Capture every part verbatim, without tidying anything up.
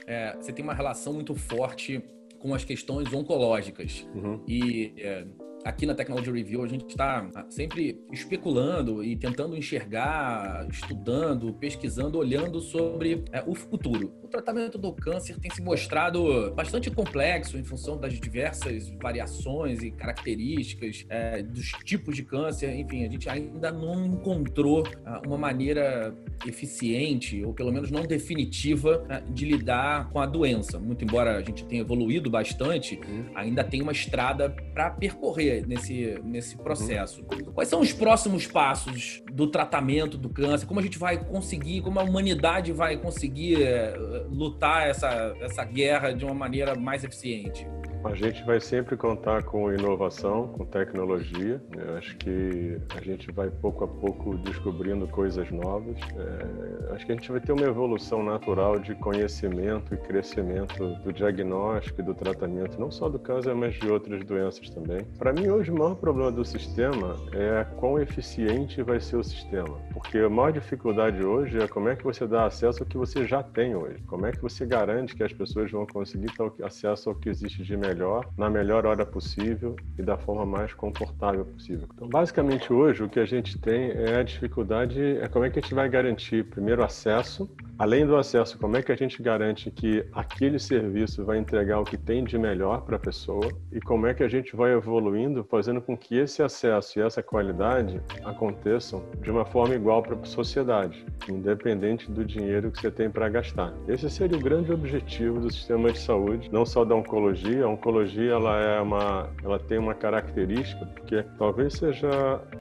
é, você tem uma relação muito forte com as questões oncológicas. Uhum. E é, aqui na Technology Review a gente está sempre especulando e tentando enxergar, estudando, pesquisando, olhando sobre é, o futuro. O tratamento do câncer tem se mostrado bastante complexo em função das diversas variações e características é, dos tipos de câncer. Enfim, a gente ainda não encontrou é, uma maneira eficiente, ou pelo menos não definitiva, é, de lidar com a doença. Muito embora a gente tenha evoluído bastante, Uhum. ainda tem uma estrada para percorrer nesse, nesse processo. Uhum. Quais são os próximos passos do tratamento do câncer? Como a gente vai conseguir, como a humanidade vai conseguir é, lutar essa, essa guerra de uma maneira mais eficiente? A gente vai sempre contar com inovação, com tecnologia. Eu acho que a gente vai pouco a pouco descobrindo coisas novas. É, acho que a gente vai ter uma evolução natural de conhecimento e crescimento do diagnóstico e do tratamento, não só do câncer, mas de outras doenças também. Para mim, hoje, o maior problema do sistema é quão eficiente vai ser o sistema. Porque a maior dificuldade hoje é como é que você dá acesso ao que você já tem hoje. Como é que você garante que as pessoas vão conseguir ter acesso ao que existe de melhor melhor, na melhor hora possível e da forma mais confortável possível. Então, basicamente, hoje, o que a gente tem é a dificuldade, é como é que a gente vai garantir, primeiro, acesso. Além do acesso, como é que a gente garante que aquele serviço vai entregar o que tem de melhor para a pessoa e como é que a gente vai evoluindo, fazendo com que esse acesso e essa qualidade aconteçam de uma forma igual para a sociedade, independente do dinheiro que você tem para gastar. Esse seria o grande objetivo do sistema de saúde, não só da oncologia. A oncologia ela é uma, ela tem uma característica porque talvez seja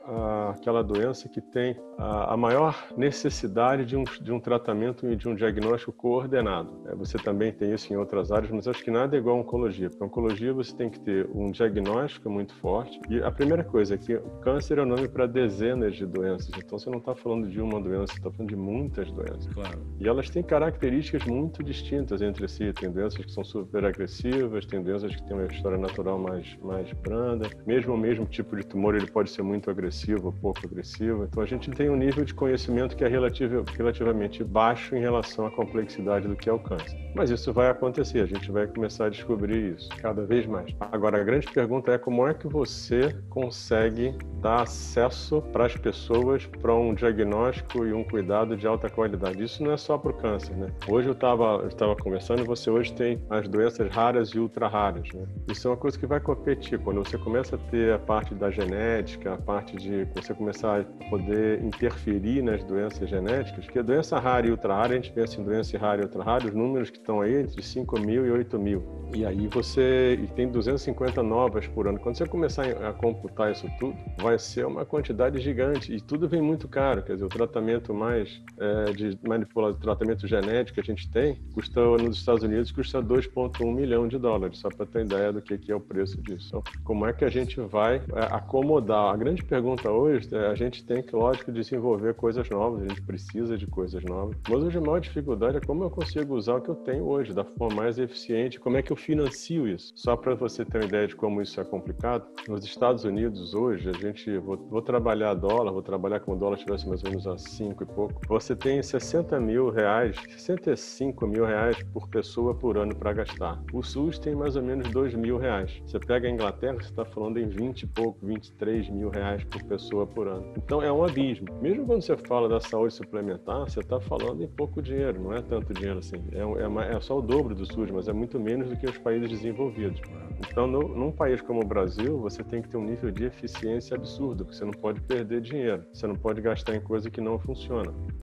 a, aquela doença que tem a, a maior necessidade de um, de um tratamento e de um diagnóstico coordenado. Você também tem isso em outras áreas, mas acho que nada é igual a oncologia. Para oncologia você tem que ter um diagnóstico muito forte. E a primeira coisa é que o câncer é o nome para dezenas de doenças. Então você não está falando de uma doença, você está falando de muitas doenças. Claro. E elas têm características muito distintas entre si. Tem doenças que são super agressivas, tem doenças que têm uma história natural mais, mais branda. Mesmo o mesmo tipo de tumor, ele pode ser muito agressivo ou pouco agressivo. Então a gente tem um nível de conhecimento que é relativo, relativamente baixo em relação à complexidade do que é o câncer. Mas isso vai acontecer, a gente vai começar a descobrir isso cada vez mais. Agora, a grande pergunta é como é que você consegue dar acesso para as pessoas para um diagnóstico e um cuidado de alta qualidade. Isso não é só para o câncer, né? Hoje eu estava eu estava conversando, você hoje tem as doenças raras e ultra raras, né? Isso é uma coisa que vai competir. Quando você começa a ter a parte da genética, a parte de você começar a poder interferir nas doenças genéticas, porque a doença rara e ultra rara, a gente pensa em doença rara e ultra rara, os números que estão aí entre cinco mil e oito mil. E aí você e tem duzentas e cinquenta novas por ano. Quando você começar a computar isso tudo, vai ser uma quantidade gigante e tudo vem muito caro. Quer dizer, o tratamento mais é, de manipulação, tratamento genético que a gente tem, custa nos Estados Unidos custa dois vírgula um milhão de dólares, só para ter ideia do que, que é o preço disso. Então, como é que a gente vai é, acomodar? A grande pergunta hoje é a gente tem que, lógico, desenvolver coisas novas, a gente precisa de coisas novas, mas hoje a maior dificuldade é como eu consigo usar o que eu tenho hoje da forma mais eficiente, como é que eu financio isso. Só para você ter uma ideia de como isso é complicado, nos Estados Unidos hoje, a gente, vou, vou trabalhar dólar, vou trabalhar como o dólar tivesse mais ou menos a cinco e pouco, você tem sessenta mil reais, sessenta e cinco mil reais por pessoa por ano para gastar. O SUS tem mais ou menos dois mil reais. Você pega a Inglaterra, você está falando em vinte e pouco, vinte e três mil reais por pessoa por ano. Então é um abismo. Mesmo quando você fala da saúde suplementar, você está falando em pouco dinheiro, não é tanto dinheiro assim. É, é, é só o dobro do SUS, mas é muito menos do que os países desenvolvidos. Então, no, num país como o Brasil, você tem que ter um nível de eficiência absurdo, porque você não pode perder dinheiro, você não pode gastar em coisa que não funciona.